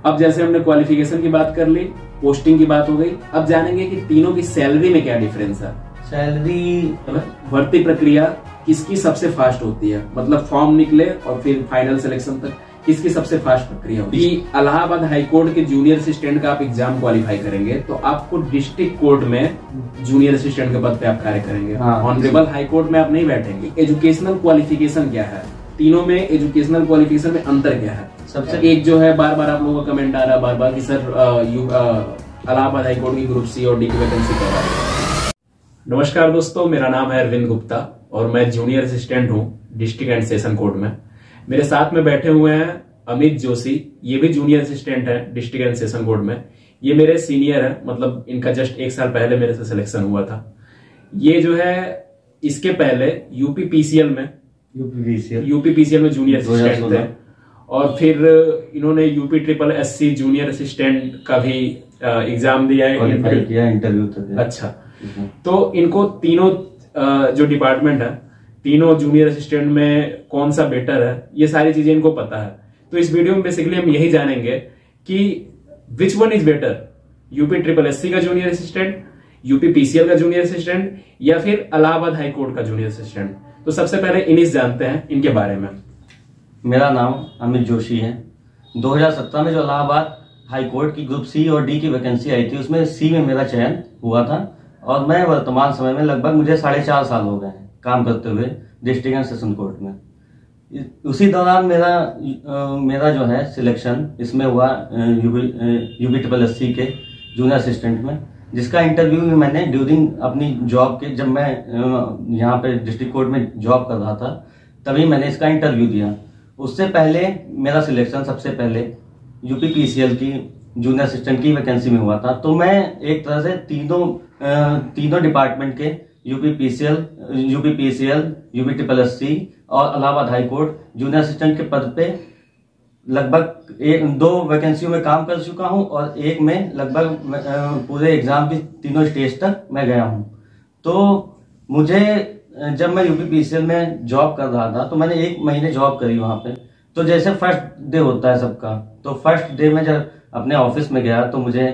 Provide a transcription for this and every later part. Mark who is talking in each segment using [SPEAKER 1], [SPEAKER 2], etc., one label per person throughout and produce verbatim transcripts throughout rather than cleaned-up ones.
[SPEAKER 1] अब जैसे हमने क्वालिफिकेशन की बात कर ली, पोस्टिंग की बात हो गई, अब जानेंगे कि तीनों की सैलरी में क्या डिफरेंस है।
[SPEAKER 2] सैलरी
[SPEAKER 1] भर्ती प्रक्रिया किसकी सबसे फास्ट होती है, मतलब फॉर्म निकले और फिर फाइनल सिलेक्शन तक किसकी सबसे फास्ट प्रक्रिया होती है। इलाहाबाद हाई कोर्ट के जूनियर असिस्टेंट का आप एग्जाम क्वालिफाई करेंगे तो आपको डिस्ट्रिक्ट कोर्ट में जूनियर असिस्टेंट के पद पे आप कार्य करेंगे। ऑनरेबल हाई कोर्ट में आप नहीं बैठेंगे। एजुकेशनल क्वालिफिकेशन क्या है, तीनों में एजुकेशनल क्वालिफिकेशन में अंतर क्या है। सबसे एक जो है, बार बार आप लोगों का कमेंट आ रहा है बार बार कि सर इलाहाबाद हाई कोर्ट की ग्रुप सी और डी की वैकेंसी कब आएगी। नमस्कार दोस्तों, मेरा नाम है अरविंद गुप्ता और मैं जूनियर असिस्टेंट हूँ डिस्ट्रिक्ट एंड सेशन कोर्ट में। मेरे साथ में बैठे हुए हैं अमित जोशी, ये भी जूनियर असिस्टेंट है डिस्ट्रिक्ट एंड सेशन कोर्ट में। ये मेरे सीनियर है, मतलब इनका जस्ट एक साल पहले मेरे से सिलेक्शन हुआ था। ये जो है इसके पहले यूपी पीसीएल में यूपीपीसीएल यूपीपीसीएल में जूनियर असिस्टेंट थे और फिर इन्होंने UP triple S C junior assistant का भी एग्जाम दिया है,
[SPEAKER 2] किया इंटरव्यू तक।
[SPEAKER 1] अच्छा, तो इनको तीनों जो डिपार्टमेंट है, तीनों जूनियर असिस्टेंट में कौन सा बेटर है, ये सारी चीजें इनको पता है। तो इस वीडियो में बेसिकली हम यही जानेंगे कि which one is better, UP triple S C का जूनियर असिस्टेंट, यूपी पीसीएल का जूनियर असिस्टेंट या फिर इलाहाबाद हाई कोर्ट का जूनियर असिस्टेंट। तो सबसे पहले इन्हीं जानते हैं इनके बारे में।
[SPEAKER 2] मेरा नाम अमित जोशी है। दो हज़ार सत्रह में जो इलाहाबाद हाई कोर्ट की ग्रुप सी और डी की वैकेंसी आई थी, उसमें सी में मेरा चयन हुआ था और मैं वर्तमान समय में लगभग मुझे साढ़े चार साल हो गए हैं काम करते हुए डिस्ट्रिक्ट एंड सेशन कोर्ट में। उसी दौरान मेरा आ, मेरा जो है सिलेक्शन इसमें हुआ यूपी ट्रिपल एस सी के जूनियर असिस्टेंट में, जिसका इंटरव्यू भी मैंने ड्यूरिंग अपनी जॉब के, जब मैं यहाँ पे डिस्ट्रिक्ट कोर्ट में जॉब कर रहा था तभी मैंने इसका इंटरव्यू दिया। उससे पहले मेरा सिलेक्शन सबसे पहले यूपी पीसीएल की जूनियर असिस्टेंट की वैकेंसी में हुआ था। तो मैं एक तरह से तीनों तीनों डिपार्टमेंट के UP PCL UP PCL UP triple S C और Allahabad high court junior assistant के पद पे लगभग एक दो वैकेंसियों में काम कर चुका हूं और एक में लगभग पूरे एग्जाम की तीनों स्टेज तक मैं गया हूं। तो मुझे जब मैं यूपी पीसीएल में जॉब कर रहा था तो मैंने एक महीने जॉब करी वहां पे। तो जैसे फर्स्ट डे होता है सबका, तो फर्स्ट डे में जब अपने ऑफिस में गया तो मुझे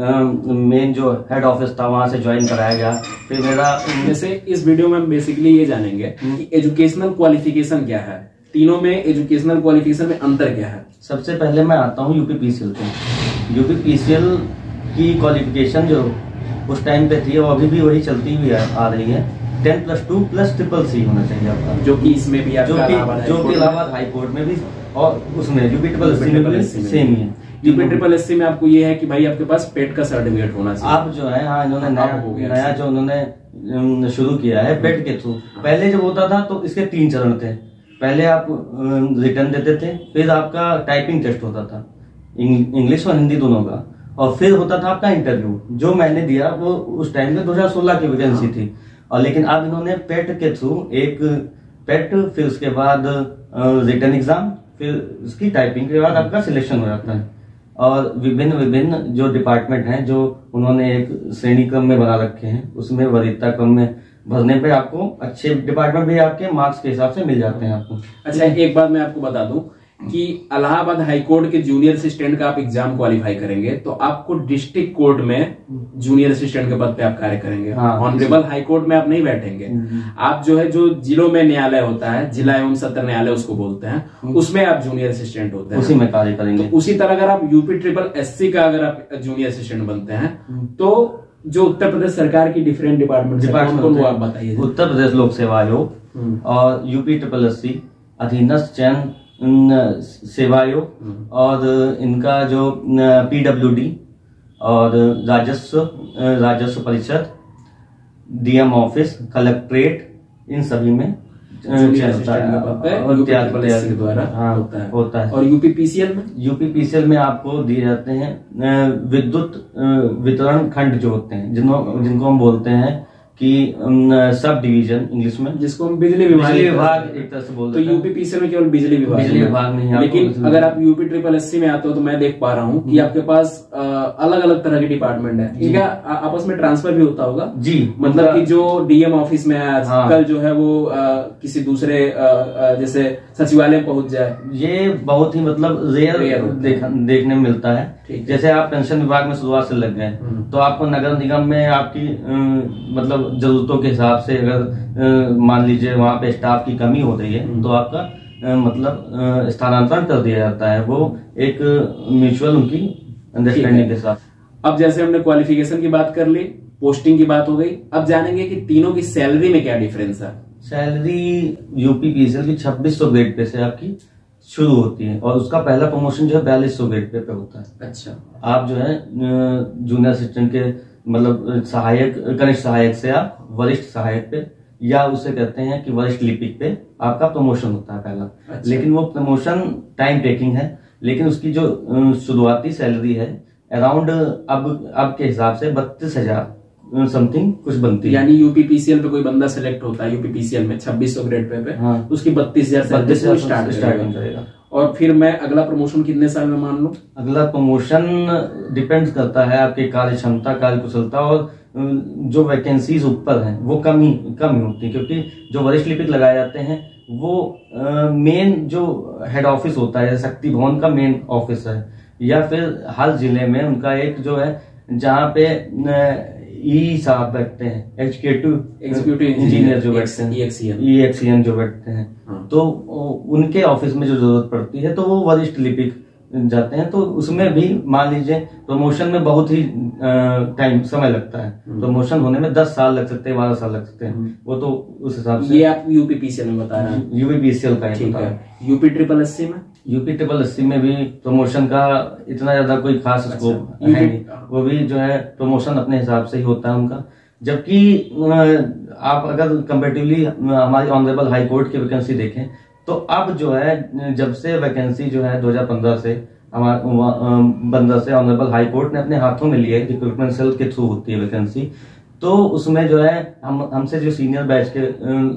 [SPEAKER 2] मेन जो हेड ऑफिस था वहां से ज्वाइन कराया गया। फिर मेरा
[SPEAKER 1] जैसे इस वीडियो में हम बेसिकली ये जानेंगे कि एजुकेशनल क्वालिफिकेशन क्या है, तीनों में एजुकेशनल क्वालिफिकेशन में अंतर क्या है।
[SPEAKER 2] सबसे पहले मैं आता हूँ यूपी पीसीएल पे। यूपी पीसीएल की क्वालिफिकेशन जो उस टाइम पे थी वो अभी भी वही चलती हुई आ रही है। Ten plus two plus triple C होना चाहिए आपका,
[SPEAKER 1] जो कि इसमें भी
[SPEAKER 2] जो कि जो कि इलाहाबाद हाई कोर्ट में भी और उसमें यूपी ट्रिपल एस सी में भी सेम ही है।
[SPEAKER 1] यूपी ट्रिपल एस सी में आपको ये है कि भाई आपके पास पेट का सर्टिफिकेट होना चाहिए।
[SPEAKER 2] आप जो है, हाँ, इन्होंने नया नया जो उन्होंने शुरू किया है पेट के थ्रू। पहले जब होता था तो इसके तीन चरण थे। पहले आप रिटर्न देते थे, फिर आपका टाइपिंग टेस्ट होता था इंग्लिश और हिंदी दोनों का, और फिर होता था आपका इंटरव्यू। जो मैंने दिया वो उस टाइम में दो हजार सोलह की वैकेंसी थी और लेकिन अब इन्होंने पेट के थ्रू एक पेट, फिर उसके बाद रिटर्न एग्जाम, फिर उसकी टाइपिंग के बाद आपका सिलेक्शन हो जाता है। और विभिन्न विभिन्न जो डिपार्टमेंट हैं जो उन्होंने एक श्रेणी क्रम में बना रखे हैं, उसमें वरीयता क्रम में भरने पे आपको अच्छे डिपार्टमेंट भी आपके मार्क्स के हिसाब से मिल जाते हैं आपको।
[SPEAKER 1] अच्छा, एक बात मैं आपको बता दूं कि इलाहाबाद हाई कोर्ट के जूनियर असिस्टेंट का आप एग्जाम क्वालिफाई करेंगे तो आपको डिस्ट्रिक्ट कोर्ट में जूनियर असिस्टेंट के पद पे आप कार्य करेंगे। ऑनरेबल हाई कोर्ट में आप नहीं बैठेंगे। आप जो है जो जिलों में न्यायालय होता है, जिला एवं सत्र न्यायालय उसको बोलते हैं, उसमें आप जूनियर असिस्टेंट होते हैं,
[SPEAKER 2] उसी में कार्य करेंगे।
[SPEAKER 1] तो उसी तरह अगर आप यूपी ट्रिपल एस सी का अगर आप जूनियर असिस्टेंट बनते हैं तो जो उत्तर प्रदेश सरकार की डिफरेंट डिपार्टमेंट को वो आप बताइए।
[SPEAKER 2] उत्तर प्रदेश लोक सेवा आयोग और यूपी ट्रिपल एस सी अधीनस्थ चयन सेवा आयोग और इनका जो पीडब्ल्यूडी और राजस्व राजस्व परिषद, डीएम ऑफिस, कलेक्ट्रेट, इन सभी में
[SPEAKER 1] द्वारा
[SPEAKER 2] हाँ,
[SPEAKER 1] होता है।
[SPEAKER 2] होता है।
[SPEAKER 1] और यूपी पीसीएल में
[SPEAKER 2] यूपी पीसीएल में आपको दिए जाते हैं विद्युत वितरण खंड जो होते हैं, जिनको जिनको हम बोलते हैं कि सब डिवीजन इंग्लिश में,
[SPEAKER 1] जिसको हम बिजली विभाग
[SPEAKER 2] बिजली विभाग एक तरह से बोलते
[SPEAKER 1] हैं। तो यूपीपीसीएल में केवल बिजली विभाग
[SPEAKER 2] बिजली विभाग नहीं है।
[SPEAKER 1] लेकिन अगर आप यूपी ट्रिपल एससी में आते हो तो मैं देख पा रहा हूँ कि आपके पास अलग अलग तरह के डिपार्टमेंट है। इनका आपस में ट्रांसफर भी होता होगा
[SPEAKER 2] जी,
[SPEAKER 1] मतलब कि जो डीएम ऑफिस में है
[SPEAKER 2] हाँ।
[SPEAKER 1] कल जो है वो आ, किसी दूसरे आ, आ, जैसे सचिवालय में पहुंच जाए,
[SPEAKER 2] ये बहुत ही मतलब रेयर देख, देखने में मिलता है। जैसे आप पेंशन विभाग में शुरुआत से लग गए तो आपको नगर निगम में आपकी मतलब जरूरतों के हिसाब से अगर मान लीजिए वहां पे स्टाफ की कमी हो रही है तो आपका आ, मतलब स्थानांतरण कर दिया जाता है, वो एक म्यूचुअल उनकी अंडरस्टैंडिंग के साथ।
[SPEAKER 1] अब जैसे हमने क्वालिफिकेशन की बात कर ली, पोस्टिंग की बात हो गई, अब जानेंगे कि तीनों की सैलरी में क्या डिफरेंस है।
[SPEAKER 2] सैलरी यूपीपीसीएल की छब्बीस सौ ग्रेड पे से आपकी शुरू होती है और उसका पहला प्रमोशन जो है बयालीस सौ ग्रेड पे पे होता है।
[SPEAKER 1] अच्छा,
[SPEAKER 2] आप जो है जूनियर असिस्टेंट के मतलब सहायक कनिष्ठ सहायक से आप वरिष्ठ सहायक पे या उसे कहते हैं कि वरिष्ठ लिपिक पे आपका प्रमोशन होता है पहला। अच्छा। लेकिन वो प्रमोशन टाइम टेकिंग है, लेकिन उसकी जो शुरुआती सैलरी है अराउंड अब अब के हिसाब से बत्तीस हजार समथिंग कुछ बनती है।
[SPEAKER 1] यानी यूपीपीसीएल पे कोई बंदा सेलेक्ट होता है यूपीपीसीएल में छब्बीस सौ ग्रेड पे, पे
[SPEAKER 2] हाँ।
[SPEAKER 1] तो उसकी बत्तीस हजार से स्टार्ट करेगा। और फिर मैं अगला प्रमोशन कितने साल में मान लूं?
[SPEAKER 2] अगला प्रमोशन डिपेंड करता है आपकी कार्य क्षमता, कार्य कुशलता और जो वैकेंसीज ऊपर हैं वो कम ही कम ही होती है, क्योंकि जो वरिष्ठ लिपिक लगाए जाते हैं वो मेन जो हेड ऑफिस होता है, शक्ति भवन का मेन ऑफिस है, या फिर हर जिले में उनका एक जो है जहाँ पे ई साहब बैठते हैं, एग्जीक्यूटिव
[SPEAKER 1] एग्जीक्यूटिव
[SPEAKER 2] इंजीनियर जो बैठते हैं, ई एक्सीएन जो बैठते हैं, हाँ। तो उनके ऑफिस में जो जरूरत पड़ती है तो वो वरिष्ठ लिपिक जाते हैं। तो उसमें भी मान लीजिए प्रमोशन में बहुत ही टाइम समय लगता है, प्रमोशन होने में दस साल लग सकते हैं, बारह साल लग सकते हैं, वो तो उस हिसाब से।
[SPEAKER 1] ये आप यूपीपीसीएल में बता रहे हैं?
[SPEAKER 2] यूपीपीसीएल का
[SPEAKER 1] ठीक है। यूपी ट्रिपल एससी में?
[SPEAKER 2] यूपी ट्रिपल एससी में भी प्रमोशन का इतना ज्यादा कोई खास स्कोप है नहीं, वो भी जो है प्रमोशन अपने हिसाब से ही होता है उनका। जबकि आप अगर कंपेरेटिवली हमारी ऑनरेबल हाई कोर्ट की वैकेंसी देखें तो अब जो है जब से वैकेंसी जो है दो हज़ार पंद्रह से हमारे पंद्रह से ऑनरेबल हाई कोर्ट ने अपने हाथों में लिया है, रिक्रूटमेंट सेल के थ्रू होती है वैकेंसी, तो उसमें जो है हम हमसे जो सीनियर बैच के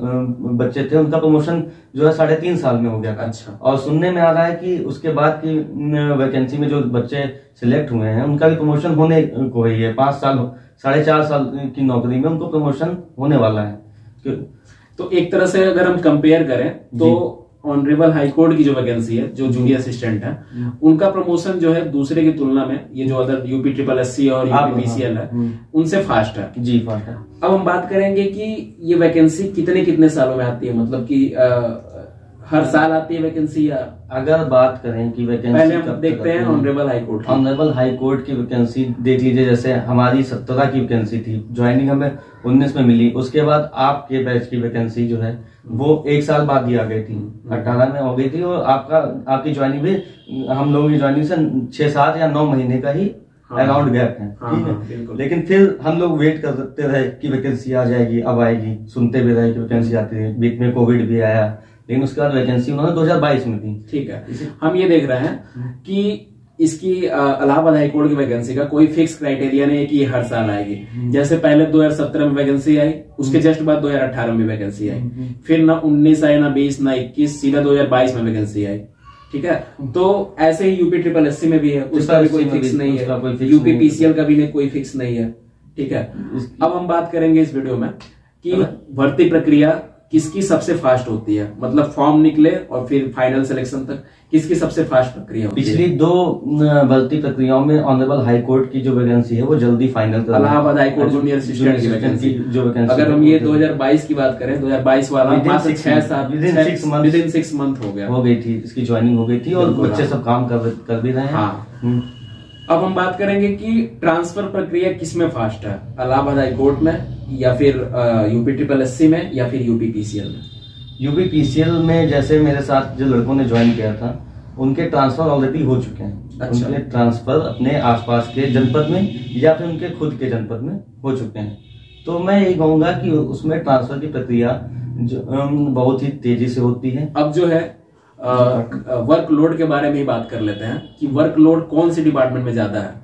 [SPEAKER 2] बच्चे थे उनका प्रमोशन जो है साढ़े तीन साल में हो गया था।
[SPEAKER 1] अच्छा। और
[SPEAKER 2] सुनने में आ रहा है कि उसके बाद की वैकेंसी में जो बच्चे सिलेक्ट हुए हैं उनका भी प्रमोशन होने को ही है, पांच साल साढ़े चार साल की नौकरी में उनको प्रमोशन होने वाला है।
[SPEAKER 1] तो एक तरह से अगर हम कंपेयर करें तो ऑनरेबल हाई कोर्ट की जो वैकेंसी है, जो जूनियर असिस्टेंट है, उनका प्रमोशन जो है दूसरे की तुलना में ये जो अदर यूपी ट्रिपल एससी और यूपीपीसीएल है उनसे फास्ट है।
[SPEAKER 2] जी फास्ट है।
[SPEAKER 1] अब हम बात करेंगे कि ये वैकेंसी कितने कितने सालों में आती है, मतलब कि आ, हर साल आती है वैकेंसी, या
[SPEAKER 2] अगर बात करें कि वैकेंसी
[SPEAKER 1] पहले हम देखते हैं honourable high court.
[SPEAKER 2] Honourable high court की वैकेंसी देख लीजिए, जैसे हमारी सत्रह की वैकेंसी थी, ज्वाइनिंग हमें उन्नीस में मिली, उसके बाद आपके बैच की वैकेंसी जो है वो एक साल बाद ही आ गई थी, अठारह में हो गई थी, और आपका आपकी ज्वाइनिंग भी हम लोगों की ज्वाइनिंग से छह सात या नौ महीने का ही अराउंड गैप है, ठीक है। लेकिन फिर हम लोग वेट करते रहे कि वैकेंसी आ जाएगी, अब आएगी, सुनते भी रहे कि वैकेंसी आती है, बीच में कोविड भी आया, लेकिन उसके बाद वैकेंसी उन्होंने दो हज़ार बाईस में दी।
[SPEAKER 1] ठीक है, हम ये देख रहे हैं कि इसकी इलाहाबाद हाई कोर्ट की वैकेंसी का कोई फिक्स क्राइटेरिया नहीं है कि ये हर साल आएगी। जैसे पहले दो हज़ार सत्रह में वैकेंसी आई, उसके जस्ट बाद दो हज़ार अठारह में वैकेंसी आई, फिर ना उन्नीस आई, ना बीस, ना इक्कीस, सीधा दो हज़ार बाईस में वैकेंसी आई। ठीक है, तो ऐसे ही यूपी ट्रिपल एससी में भी है, उसका भी कोई फिक्स नहीं है, यूपी पीसीएल का भी कोई फिक्स नहीं है। ठीक है, अब हम बात करेंगे इस वीडियो में कि भर्ती प्रक्रिया किसकी सबसे फास्ट होती है, मतलब फॉर्म निकले और फिर फाइनल सिलेक्शन तक किसकी सबसे फास्ट प्रक्रिया होती है।
[SPEAKER 2] पिछली दो भर्ती प्रक्रियाओं में ऑनरेबल हाई कोर्ट की जो वैकेंसी है वो जल्दी फाइनल कर,
[SPEAKER 1] Allahabad high court junior assistant की वैकेंसी जो वैकेंसी, अगर हम ये दो हज़ार बाईस की बात करें, दो हज़ार बाईस वाला छह सात विद इन सिक्स मंथ हो गया,
[SPEAKER 2] हो गई थी, इसकी ज्वाइनिंग हो गई थी और बच्चे सब काम कर कर भी रहे हैं। हाँ।
[SPEAKER 1] अब हम बात करेंगे कि ट्रांसफर प्रक्रिया किसमें फास्ट है, इलाहाबाद हाई कोर्ट में या फिर यूपी ट्रिपल एससी में या फिर यूपी पीसीएल में।
[SPEAKER 2] यूपी पीसीएल में जैसे मेरे साथ जो लड़कों ने ज्वाइन किया था उनके ट्रांसफर ऑलरेडी हो चुके हैं। अच्छा। उनके ट्रांसफर अपने आसपास के जनपद में या फिर उनके खुद के जनपद में हो चुके हैं। तो मैं यही कहूंगा कि उसमें ट्रांसफर की प्रक्रिया जो बहुत ही तेजी से होती है।
[SPEAKER 1] अब जो है वर्कलोड के बारे में ही बात कर लेते हैं कि वर्कलोड कौन सी डिपार्टमेंट में ज्यादा है।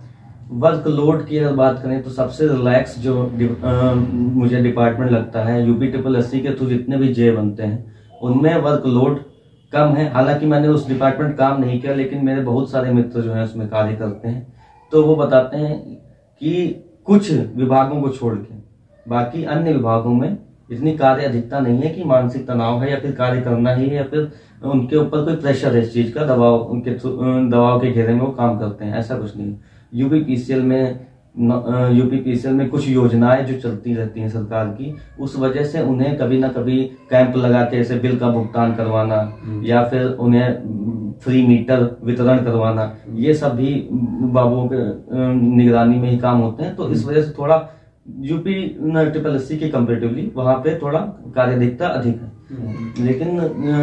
[SPEAKER 2] वर्कलोड की अगर बात करें तो सबसे रिलैक्स जो डि, आ, मुझे डिपार्टमेंट लगता है यूपी ट्रिपल एस सी के थ्रू जितने भी जे बनते हैं उनमें वर्कलोड कम है। हालांकि मैंने उस डिपार्टमेंट काम नहीं किया, लेकिन मेरे बहुत सारे मित्र जो हैं उसमें कार्य करते हैं, तो वो बताते हैं कि कुछ विभागों को छोड़ के बाकी अन्य विभागों में इतनी कार्य अधिकता नहीं है कि मानसिक तनाव है या फिर कार्य करना ही है या फिर उनके ऊपर कोई प्रेशर है इस चीज का, दबाव उनके दबाव के घेरे में वो काम करते हैं, ऐसा कुछ नहीं। यूपी पीसीएल में यूपी पीसीएल में कुछ योजनाएं जो चलती रहती हैं सरकार की, उस वजह से उन्हें कभी ना कभी कैंप लगा के ऐसे बिल का भुगतान करवाना या फिर उन्हें फ्री मीटर वितरण करवाना, ये सब भी बाबुओं के निगरानी में ही काम होते हैं। तो इस वजह से थोड़ा यूपी ट्रिपल एस सी के कंपेरेटिवली वहां पे थोड़ा कार्यदिकता अधिक है। लेकिन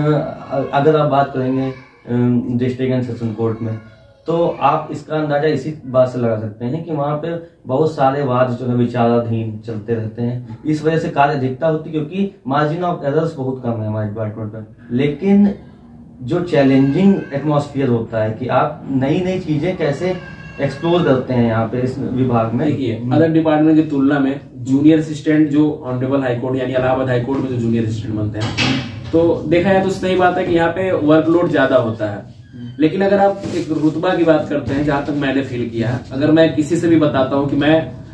[SPEAKER 2] अगर आप बात करेंगे डिस्ट्रिक्ट एंड सेशन कोर्ट में, तो आप इसका अंदाजा इसी बात से लगा सकते हैं कि वहां पे बहुत सारे वाद जो है विचाराधीन चलते रहते हैं। इस वजह से कार्य अधिकता होती है क्योंकि मार्जिन ऑफ एरर्स बहुत कम है हमारे डिपार्टमेंट में। लेकिन जो चैलेंजिंग एटमॉस्फेयर होता है कि आप नई नई चीजें कैसे एक्सप्लोर करते हैं यहाँ पे इस विभाग में।
[SPEAKER 1] देखिए, अदर डिपार्टमेंट की तुलना में जूनियर असिस्टेंट जो ऑनरेबल हाईकोर्ट यानी इलाहाबाद हाईकोर्ट में जो जूनियर असिस्टेंट बनते हैं, तो देखा जाए तो सही बात है कि यहाँ पे वर्कलोड ज्यादा होता है। लेकिन अगर आप एक रुतबा की बात करते हैं, जहां तक मैंने फील किया है, अगर मैं किसी से भी बताता हूं कि मैं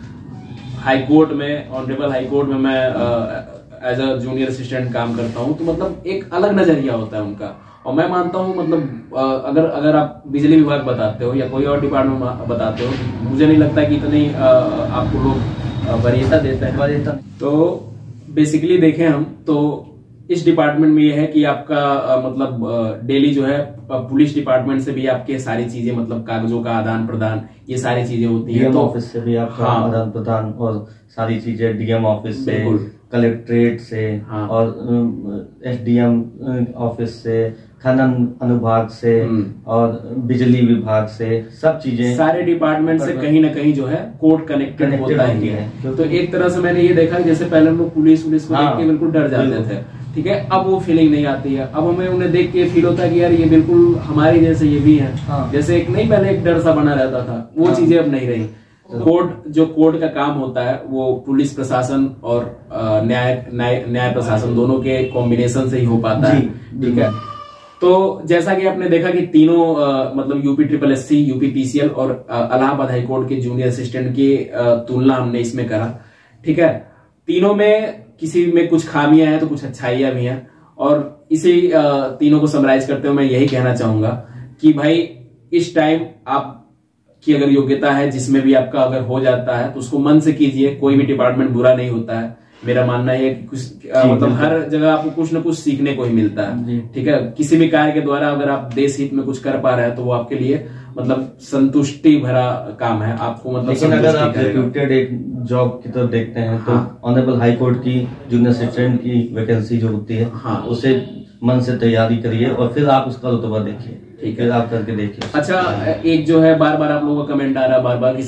[SPEAKER 1] हाईकोर्ट में ऑनरेबल हाईकोर्ट में मैं एज अ जूनियर असिस्टेंट काम करता हूं, तो मतलब एक अलग नजरिया होता है उनका। और मैं मानता हूं मतलब आ, अगर अगर आप बिजली विभाग बताते हो या कोई और डिपार्टमेंट बताते हो, मुझे नहीं लगता कि इतनी आ, आपको लोग वरीयता देते हैं वरीयता। तो बेसिकली देखें हम तो इस डिपार्टमेंट में ये है कि आपका आ, मतलब डेली जो है पुलिस डिपार्टमेंट से भी आपके सारी चीजें मतलब कागजों का आदान प्रदान, ये सारी चीजें होती है।
[SPEAKER 2] तो ऑफिस से भी आपका हाँ, आदान प्रदान और सारी चीजें डीएम ऑफिस से, कलेक्ट्रेट से हाँ, और एसडीएम ऑफिस से, खनन अनुभाग से और बिजली विभाग से, सब चीजें सारे डिपार्टमेंट से कहीं ना कहीं जो है कोर्ट कनेक्टेड होता है।
[SPEAKER 1] तो एक तरह से मैंने ये देखा जैसे पहले हम लोग पुलिस पुलिस को देख के बिल्कुल डर जाते थे, ठीक है, अब वो फीलिंग नहीं आती है। अब हमें उन्हें देख के फील होता है कि यार ये बिल्कुल हमारे जैसे ये भी है। हाँ। जैसे एक नहीं पहले एक डर सा बना रहता था, वो हाँ। चीजें अब नहीं रही। कोर्ट जो कोर्ट का काम होता है वो पुलिस प्रशासन और न्याय न्याय न्याय प्रशासन दोनों के कॉम्बिनेशन से ही हो पाता है, ठीक है। तो जैसा कि आपने देखा कि तीनों आ, मतलब UP triple S C, UP PCL और इलाहाबाद हाईकोर्ट के जूनियर असिस्टेंट की तुलना हमने इसमें करा, ठीक है। तीनों में किसी में कुछ खामियां हैं तो कुछ अच्छाइयां भी हैं, और इसी तीनों को समराइज करते हुए मैं यही कहना चाहूंगा कि भाई इस टाइम आप की अगर योग्यता है, जिसमें भी आपका अगर हो जाता है तो उसको मन से कीजिए। कोई भी डिपार्टमेंट बुरा नहीं होता है, मेरा मानना है कि कुछ आ, मतलब हर जगह आपको कुछ न कुछ सीखने को ही मिलता है, ठीक है। किसी भी कार्य के द्वारा अगर आप देश हित में कुछ कर पा रहे हैं तो वो आपके लिए मतलब संतुष्टि भरा काम है, आपको मतलब।
[SPEAKER 2] लेकिन अगर आप रिक्रूटेड एक जॉब की तरफ देखते हैं तो ऑनरेबल हाई कोर्ट की जूनियर असिस्टेंट की वैकेंसी जो होती है, हाँ, उसे मन से तैयारी करिए और फिर आप उसका रुतबा देखिए, ठीक है, आप करके देखिए।
[SPEAKER 1] अच्छा, एक जो है बार बार आप लोगों का कमेंट आ रहा है बार बार कि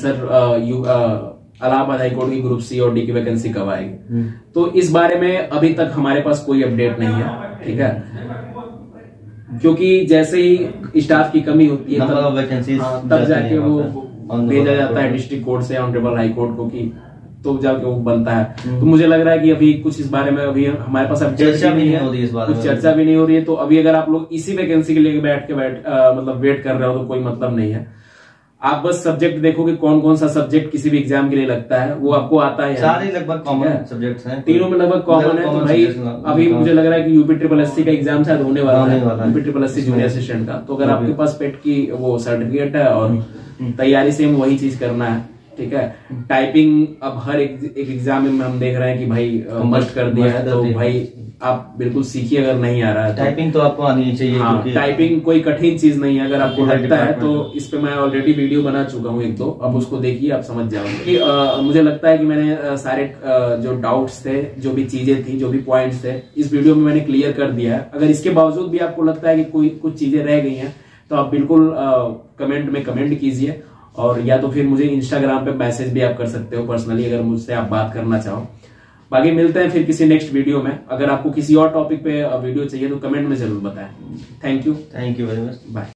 [SPEAKER 1] सर इलाहाबाद हाईकोर्ट की ग्रुप सी और डी की वैकेंसी कब आएगी, तो इस बारे में अभी तक हमारे पास कोई अपडेट नहीं है, ठीक है, क्योंकि जैसे ही स्टाफ की कमी होती है तब वैकेंसी तब जाके वो भेजा जाता है डिस्ट्रिक्ट कोर्ट से ऑनरेबल हाई कोर्ट को कि तो जाके वो बनता है। तो मुझे लग रहा है कि अभी कुछ इस बारे में अभी हमारे पास अब
[SPEAKER 2] चर्चा भी नहीं हो रही है, इस बारे में
[SPEAKER 1] कुछ चर्चा भी नहीं हो रही है। तो अभी अगर आप लोग इसी वैकेंसी के लिए बैठ के बैठ आ, मतलब वेट कर रहे हो तो कोई मतलब नहीं है। आप बस सब्जेक्ट देखो कि कौन कौन सा सब्जेक्ट किसी भी एग्जाम के लिए लगता है, वो आपको आता है।
[SPEAKER 2] सारे लगभग कॉमन सब्जेक्ट्स हैं,
[SPEAKER 1] तीनों में लगभग कॉमन है। तो भाई अभी मुझे लग रहा है कि यूपी ट्रिपल एस सी का एग्जाम शायद होने वाला है, UP triple S C junior assistant का। तो अगर आपके पास पेट की वो सर्टिफिकेट है और तैयारी से वही चीज करना है, ठीक है। टाइपिंग अब हर एक एग्जाम में हम देख रहे हैं कि भाई मस्ट कर दिया है, तो भाई आप बिल्कुल सीखिए अगर नहीं आ रहा है।
[SPEAKER 2] टाइपिंग तो आपको आनी चाहिए।
[SPEAKER 1] हाँ, टाइपिंग कोई कठिन चीज नहीं है। अगर आपको लगता है तो इस पे मैं ऑलरेडी वीडियो बना चुका हूँ एक दो, अब उसको देखिए, आप समझ जाओगे कि आ, मुझे लगता है कि मैंने आ, सारे आ, जो डाउट्स थे, जो भी चीजें थी, जो भी पॉइंट्स थे, इस वीडियो में मैंने क्लियर कर दिया है। अगर इसके बावजूद भी आपको लगता है कि कोई कुछ चीजें रह गई हैं तो आप बिल्कुल कमेंट में कमेंट कीजिए, और या तो फिर मुझे इंस्टाग्राम पे मैसेज भी आप कर सकते हो पर्सनली, अगर मुझसे आप बात करना चाहो। बाकी मिलते हैं फिर किसी नेक्स्ट वीडियो में। अगर आपको किसी और टॉपिक पे वीडियो चाहिए तो कमेंट में जरूर बताएं। Thank you
[SPEAKER 2] thank you very much, bye.